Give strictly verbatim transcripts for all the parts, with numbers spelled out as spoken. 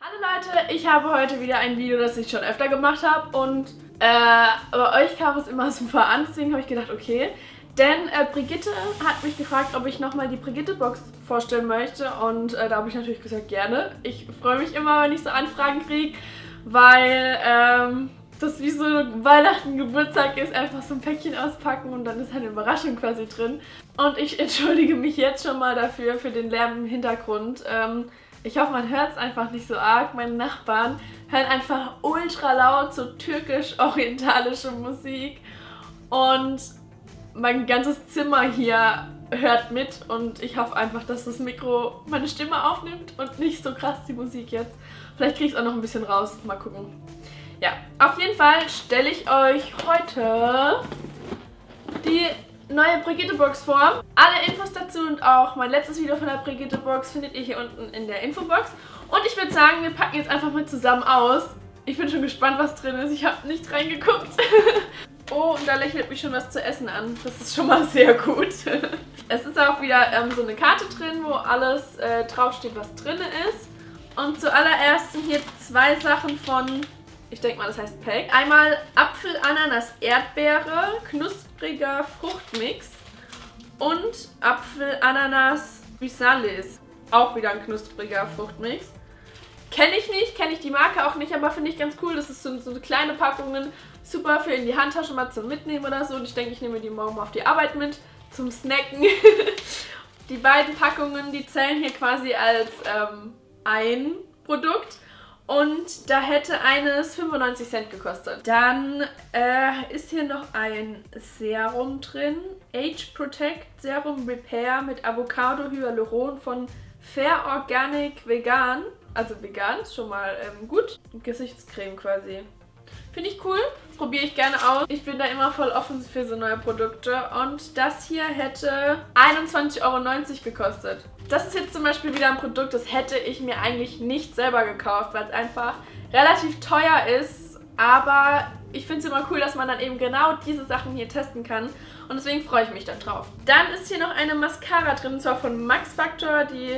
Hallo Leute, ich habe heute wieder ein Video, das ich schon öfter gemacht habe und äh, bei euch kam es immer super an, deswegen habe ich gedacht, okay. Denn äh, Brigitte hat mich gefragt, ob ich nochmal die Brigitte-Box vorstellen möchte und äh, da habe ich natürlich gesagt, gerne. Ich freue mich immer, wenn ich so Anfragen kriege, weil ähm, das wie so Weihnachten, Geburtstag ist, einfach so ein Päckchen auspacken und dann ist eine Überraschung quasi drin. Und ich entschuldige mich jetzt schon mal dafür, für den Lärm im Hintergrund. Ähm, Ich hoffe, man hört es einfach nicht so arg. Meine Nachbarn hören einfach ultra laut so türkisch-orientalische Musik. Und mein ganzes Zimmer hier hört mit. Und ich hoffe einfach, dass das Mikro meine Stimme aufnimmt und nicht so krass die Musik jetzt. Vielleicht kriege ich es auch noch ein bisschen raus. Mal gucken. Ja, auf jeden Fall stelle ich euch heute die neue Brigitte-Box vor. Alle Infos dazu und auch mein letztes Video von der Brigitte-Box findet ihr hier unten in der Infobox. Und ich würde sagen, wir packen jetzt einfach mal zusammen aus. Ich bin schon gespannt, was drin ist. Ich habe nicht reingeguckt. Oh, und da lächelt mich schon was zu essen an. Das ist schon mal sehr gut. Es ist auch wieder ähm, so eine Karte drin, wo alles äh, draufsteht, was drin ist. Und zuallererst sind hier zwei Sachen von, ich denke mal, das heißt Pack. Einmal Apfel, Ananas, Erdbeere, knuspriger Fruchtmix und Apfel, Ananas, Bisalis. Auch wieder ein knuspriger Fruchtmix. Kenne ich nicht, kenne ich die Marke auch nicht, aber finde ich ganz cool. Das ist so, so kleine Packungen, super für in die Handtasche mal zum Mitnehmen oder so. Und ich denke, ich nehme die morgen mal auf die Arbeit mit, zum Snacken. Die beiden Packungen, die zählen hier quasi als ähm, ein Produkt. Und da hätte eines fünfundneunzig Cent gekostet. Dann äh, ist hier noch ein Serum drin. Age Protect Serum Repair mit Avocado Hyaluron von Fair Organic Vegan. Also vegan, ist schon mal ähm, gut. Gesichtscreme quasi. Finde ich cool. Das probiere ich gerne aus. Ich bin da immer voll offen für so neue Produkte. Und das hier hätte einundzwanzig Euro neunzig gekostet. Das ist jetzt zum Beispiel wieder ein Produkt, das hätte ich mir eigentlich nicht selber gekauft, weil es einfach relativ teuer ist. Aber ich finde es immer cool, dass man dann eben genau diese Sachen hier testen kann. Und deswegen freue ich mich da drauf. Dann ist hier noch eine Mascara drin, und zwar von Max Factor, die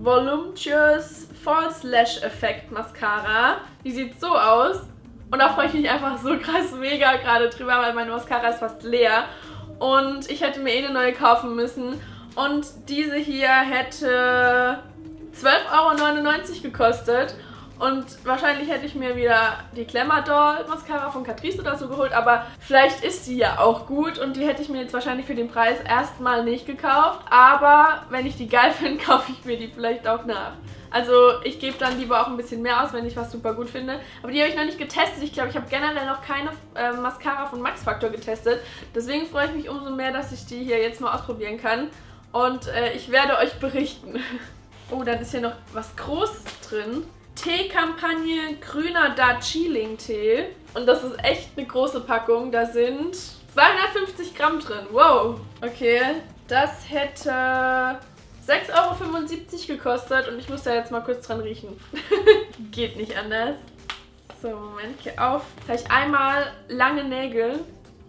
Voluptuous False Lash Effect Mascara. Die sieht so aus. Und da freue ich mich einfach so krass mega gerade drüber, weil meine Mascara ist fast leer. Und ich hätte mir eh eine neue kaufen müssen. Und diese hier hätte zwölf Euro neunundneunzig gekostet. Und wahrscheinlich hätte ich mir wieder die Glamour Doll Mascara von Catrice oder so geholt. Aber vielleicht ist die ja auch gut. Und die hätte ich mir jetzt wahrscheinlich für den Preis erstmal nicht gekauft. Aber wenn ich die geil finde, kaufe ich mir die vielleicht auch nach. Also ich gebe dann lieber auch ein bisschen mehr aus, wenn ich was super gut finde. Aber die habe ich noch nicht getestet. Ich glaube, ich habe generell noch keine äh, Mascara von Max Factor getestet. Deswegen freue ich mich umso mehr, dass ich die hier jetzt mal ausprobieren kann. Und äh, ich werde euch berichten. Oh, dann ist hier noch was Großes drin. Teekampagne grüner Darjeeling-Tee. Und das ist echt eine große Packung. Da sind zweihundertfünfzig Gramm drin. Wow. Okay, das hätte sechs Euro fünfundsiebzig gekostet und ich muss da jetzt mal kurz dran riechen. Geht nicht anders. So, Moment, geh auf. Jetzt habe ich einmal lange Nägel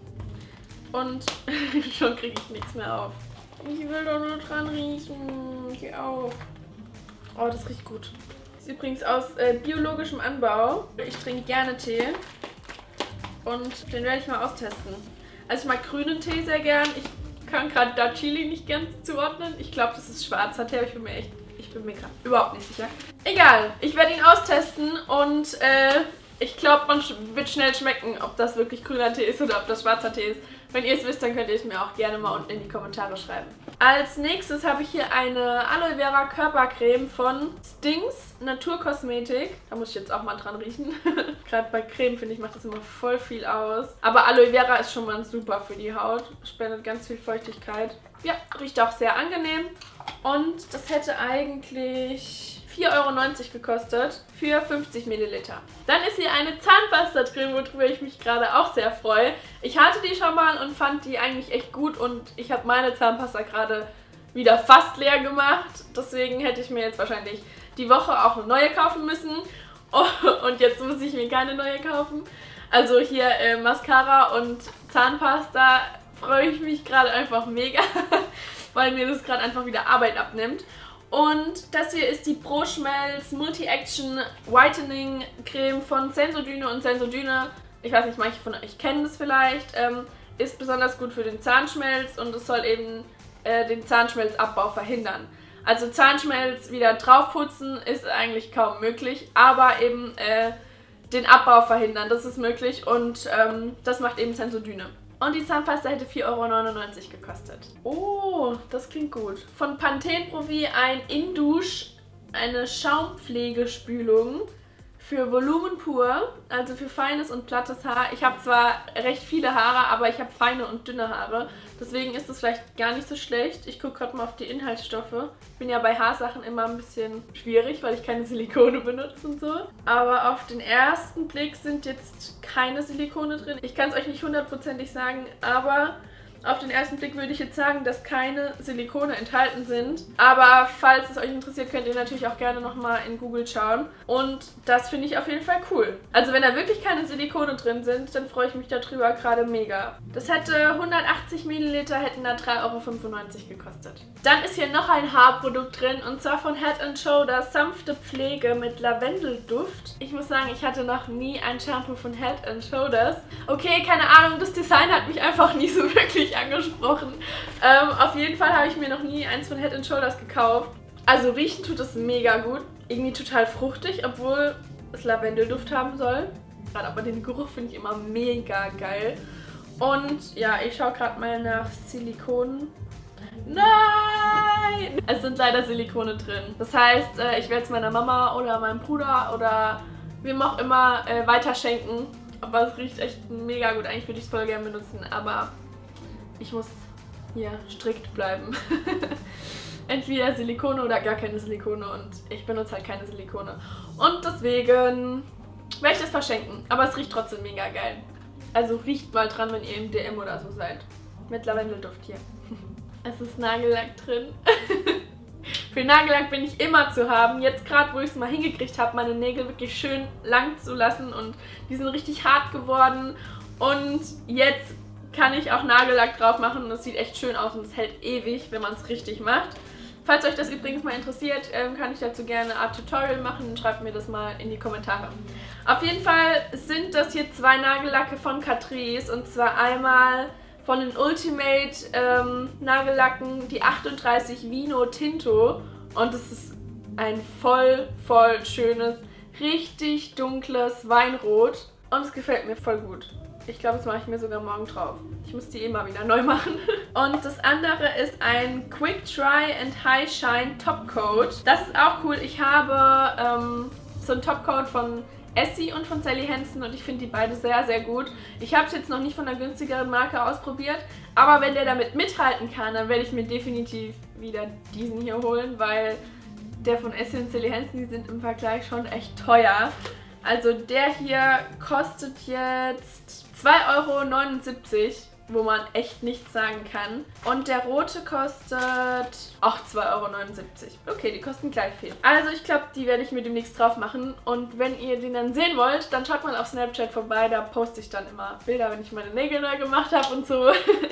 und schon kriege ich nichts mehr auf. Ich will doch nur dran riechen. Geh auf. Oh, das riecht gut. Ist übrigens aus äh, biologischem Anbau. Ich trinke gerne Tee und den werde ich mal austesten. Also ich mag grünen Tee sehr gern. Ich kann gerade Darjeeling nicht ganz zuordnen. Ich glaube, das ist schwarzer Tee, aber ich bin mir echt, ich bin mir gerade überhaupt nicht sicher. Egal, ich werde ihn austesten und äh, ich glaube, man wird schnell schmecken, ob das wirklich grüner Tee ist oder ob das schwarzer Tee ist. Wenn ihr es wisst, dann könnt ihr es mir auch gerne mal unten in die Kommentare schreiben. Als nächstes habe ich hier eine Aloe Vera Körpercreme von Stings Naturkosmetik. Da muss ich jetzt auch mal dran riechen. Gerade bei Creme, finde ich, macht das immer voll viel aus. Aber Aloe Vera ist schon mal super für die Haut. Spendet ganz viel Feuchtigkeit. Ja, riecht auch sehr angenehm. Und das hätte eigentlich vier Euro neunzig gekostet für fünfzig Milliliter. Dann ist hier eine Zahnpasta drin, worüber ich mich gerade auch sehr freue. Ich hatte die schon mal und fand die eigentlich echt gut und ich habe meine Zahnpasta gerade wieder fast leer gemacht. Deswegen hätte ich mir jetzt wahrscheinlich die Woche auch eine neue kaufen müssen. Und jetzt muss ich mir keine neue kaufen. Also hier äh, Mascara und Zahnpasta freue ich mich gerade einfach mega, weil mir das gerade einfach wieder Arbeit abnimmt. Und das hier ist die Pro Schmelz Multi-Action Whitening Creme von Sensodyne. Und Sensodyne, ich weiß nicht, manche von euch kennen das vielleicht, ähm, ist besonders gut für den Zahnschmelz und es soll eben äh, den Zahnschmelzabbau verhindern. Also Zahnschmelz wieder draufputzen ist eigentlich kaum möglich, aber eben äh, den Abbau verhindern, das ist möglich und ähm, das macht eben Sensodyne. Und die Zahnpasta hätte vier Euro neunundneunzig gekostet. Oh, das klingt gut. Von Pantene Pro V ein Indusch, eine Schaumpflegespülung für Volumen pur, also für feines und plattes Haar. Ich habe zwar recht viele Haare, aber ich habe feine und dünne Haare. Deswegen ist das vielleicht gar nicht so schlecht. Ich gucke gerade mal auf die Inhaltsstoffe. Ich bin ja bei Haarsachen immer ein bisschen schwierig, weil ich keine Silikone benutze und so. Aber auf den ersten Blick sind jetzt keine Silikone drin. Ich kann es euch nicht hundertprozentig sagen, aber auf den ersten Blick würde ich jetzt sagen, dass keine Silikone enthalten sind. Aber falls es euch interessiert, könnt ihr natürlich auch gerne nochmal in Google schauen. Und das finde ich auf jeden Fall cool. Also wenn da wirklich keine Silikone drin sind, dann freue ich mich darüber gerade mega. Das hätte hundertachtzig Milliliter, hätten da drei Euro fünfundneunzig gekostet. Dann ist hier noch ein Haarprodukt drin und zwar von Head and Shoulders sanfte Pflege mit Lavendelduft. Ich muss sagen, ich hatte noch nie ein Shampoo von Head and Shoulders. Okay, keine Ahnung, das Design hat mich einfach nie so wirklich angesprochen. Ähm, auf jeden Fall habe ich mir noch nie eins von Head and Shoulders gekauft. Also riechen tut es mega gut. Irgendwie total fruchtig, obwohl es Lavendelduft haben soll. Gerade aber den Geruch finde ich immer mega geil. Und ja, ich schaue gerade mal nach Silikon. Nein! Es sind leider Silikone drin. Das heißt, äh, ich werde es meiner Mama oder meinem Bruder oder wem auch immer äh, weiterschenken. Aber es riecht echt mega gut. Eigentlich würde ich es voll gerne benutzen, aber ich muss hier strikt bleiben. Entweder Silikone oder gar keine Silikone und ich benutze halt keine Silikone. Und deswegen werde ich das verschenken. Aber es riecht trotzdem mega geil. Also riecht mal dran, wenn ihr im D M oder so seid. Mit Lavendelduft hier. Es ist Nagellack drin. Für Nagellack bin ich immer zu haben. Jetzt gerade, wo ich es mal hingekriegt habe, meine Nägel wirklich schön lang zu lassen und die sind richtig hart geworden. Und jetzt kann ich auch Nagellack drauf machen und es sieht echt schön aus und es hält ewig, wenn man es richtig macht. Falls euch das übrigens mal interessiert, kann ich dazu gerne eine Art Tutorial machen. Schreibt mir das mal in die Kommentare. Auf jeden Fall sind das hier zwei Nagellacke von Catrice und zwar einmal von den Ultimate ähm, Nagellacken die achtunddreißig Vino Tinto und es ist ein voll, voll schönes, richtig dunkles Weinrot und es gefällt mir voll gut. Ich glaube, das mache ich mir sogar morgen drauf. Ich muss die immer wieder neu machen. Und das andere ist ein Quick Dry and High Shine Topcoat. Das ist auch cool. Ich habe ähm, so einen Topcoat von Essie und von Sally Hansen und ich finde die beide sehr, sehr gut. Ich habe es jetzt noch nicht von einer günstigeren Marke ausprobiert, aber wenn der damit mithalten kann, dann werde ich mir definitiv wieder diesen hier holen, weil der von Essie und Sally Hansen, die sind im Vergleich schon echt teuer. Also der hier kostet jetzt zwei Euro neunundsiebzig, wo man echt nichts sagen kann. Und der rote kostet auch zwei Euro neunundsiebzig. Okay, die kosten gleich viel. Also ich glaube, die werde ich mir demnächst drauf machen. Und wenn ihr den dann sehen wollt, dann schaut mal auf Snapchat vorbei. Da poste ich dann immer Bilder, wenn ich meine Nägel neu gemacht habe und so.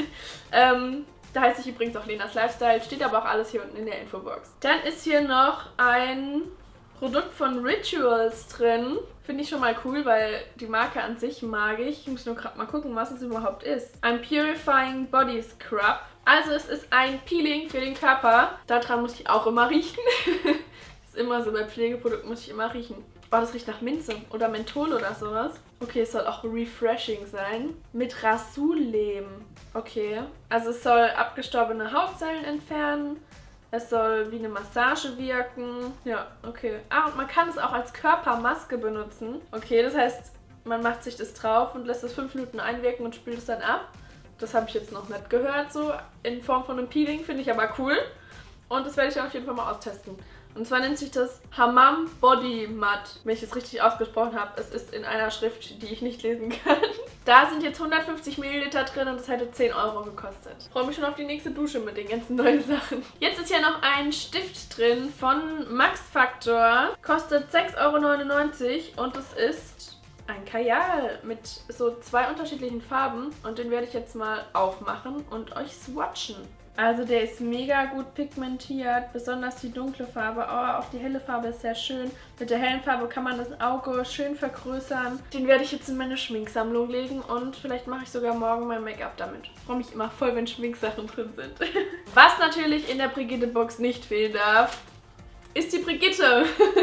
ähm, da heiße ich übrigens auch Lenas Lifestyle. Steht aber auch alles hier unten in der Infobox. Dann ist hier noch ein Produkt von Rituals drin. Finde ich schon mal cool, weil die Marke an sich mag ich. Ich muss nur gerade mal gucken, was es überhaupt ist. Ein Purifying Body Scrub. Also es ist ein Peeling für den Körper. Daran muss ich auch immer riechen. Ist immer so, bei Pflegeprodukten muss ich immer riechen. Oh, das riecht nach Minze oder Menthol oder sowas. Okay, es soll auch refreshing sein. Mit Rasulehm. Okay. Also es soll abgestorbene Hautzellen entfernen. Es soll wie eine Massage wirken. Ja, okay. Ah, und man kann es auch als Körpermaske benutzen. Okay, das heißt, man macht sich das drauf und lässt es fünf Minuten einwirken und spült es dann ab. Das habe ich jetzt noch nicht gehört, so in Form von einem Peeling. Finde ich aber cool. Und das werde ich dann auf jeden Fall mal austesten. Und zwar nennt sich das Hammam Body Matte, wenn ich es richtig ausgesprochen habe. Es ist in einer Schrift, die ich nicht lesen kann. Da sind jetzt hundertfünfzig Milliliter drin und das hätte zehn Euro gekostet. Ich freue mich schon auf die nächste Dusche mit den ganzen neuen Sachen. Jetzt ist hier noch ein Stift drin von Max Factor. Kostet sechs Euro neunundneunzig und es ist ein Kajal mit so zwei unterschiedlichen Farben. Und den werde ich jetzt mal aufmachen und euch swatchen. Also der ist mega gut pigmentiert, besonders die dunkle Farbe, aber auch die helle Farbe ist sehr schön. Mit der hellen Farbe kann man das Auge schön vergrößern. Den werde ich jetzt in meine Schminksammlung legen und vielleicht mache ich sogar morgen mein Make-up damit. Ich freue mich immer voll, wenn Schminksachen drin sind. Was natürlich in der Brigitte-Box nicht fehlen darf, ist die Brigitte.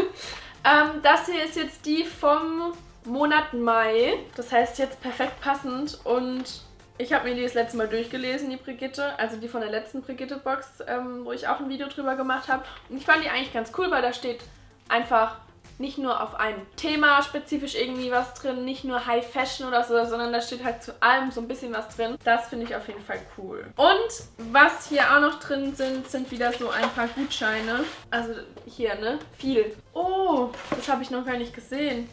ähm, das hier ist jetzt die vom Monat Mai. Das heißt jetzt perfekt passend und ich habe mir die das letzte Mal durchgelesen, die Brigitte, also die von der letzten Brigitte-Box, ähm, wo ich auch ein Video drüber gemacht habe. Und ich fand die eigentlich ganz cool, weil da steht einfach nicht nur auf ein Thema spezifisch irgendwie was drin, nicht nur High Fashion oder so, sondern da steht halt zu allem so ein bisschen was drin. Das finde ich auf jeden Fall cool. Und was hier auch noch drin sind, sind wieder so ein paar Gutscheine. Also hier, ne? Viel. Oh, das habe ich noch gar nicht gesehen.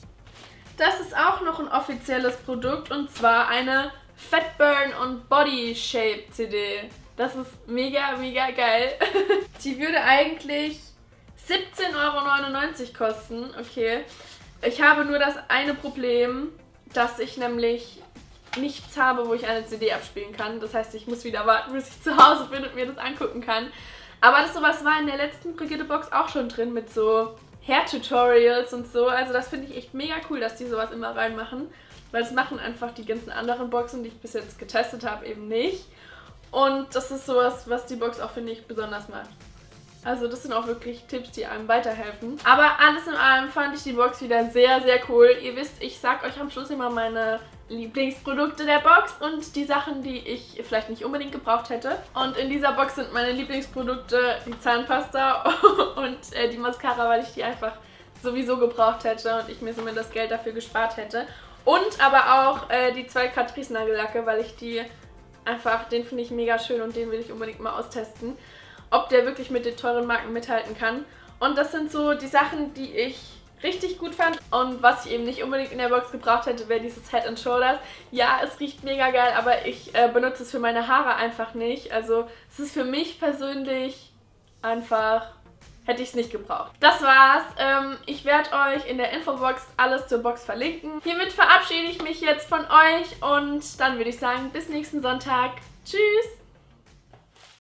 Das ist auch noch ein offizielles Produkt und zwar eine Fat Burn und Body Shape C D. Das ist mega, mega geil. Die würde eigentlich siebzehn Euro neunundneunzig kosten. Okay. Ich habe nur das eine Problem, dass ich nämlich nichts habe, wo ich eine C D abspielen kann. Das heißt, ich muss wieder warten, bis ich zu Hause bin und mir das angucken kann. Aber das sowas war in der letzten Brigitte-Box auch schon drin mit so Hair-Tutorials und so. Also das finde ich echt mega cool, dass die sowas immer reinmachen. Weil das machen einfach die ganzen anderen Boxen, die ich bis jetzt getestet habe, eben nicht. Und das ist sowas, was die Box auch, finde ich, besonders macht. Also das sind auch wirklich Tipps, die einem weiterhelfen. Aber alles in allem fand ich die Box wieder sehr, sehr cool. Ihr wisst, ich sag euch am Schluss immer meine Lieblingsprodukte der Box und die Sachen, die ich vielleicht nicht unbedingt gebraucht hätte. Und in dieser Box sind meine Lieblingsprodukte die Zahnpasta und äh, die Mascara, weil ich die einfach sowieso gebraucht hätte und ich mir somit das Geld dafür gespart hätte. Und aber auch äh, die zwei Catrice Nagellacke, weil ich die einfach, den finde ich mega schön und den will ich unbedingt mal austesten, ob der wirklich mit den teuren Marken mithalten kann. Und das sind so die Sachen, die ich richtig gut fand. Und was ich eben nicht unbedingt in der Box gebraucht hätte, wäre dieses Head and Shoulders. Ja, es riecht mega geil, aber ich äh, benutze es für meine Haare einfach nicht. Also es ist für mich persönlich einfach... hätte ich es nicht gebraucht. Das war's. Ähm, ich werde euch in der Infobox alles zur Box verlinken. Hiermit verabschiede ich mich jetzt von euch und dann würde ich sagen, bis nächsten Sonntag. Tschüss!